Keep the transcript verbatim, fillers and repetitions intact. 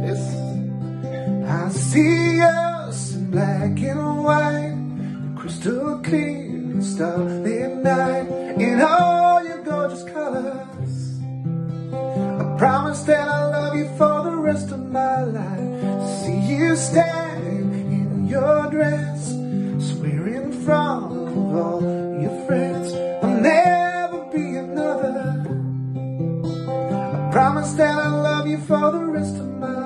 Listen, I see us in black and white, crystal clear, starlit night, in all your gorgeous colors. I promise that I'll love you for the rest of my life. See you standing in your dress, swearing in front of all your friends there'll never be another. I promise that I'll love you for the rest of my life.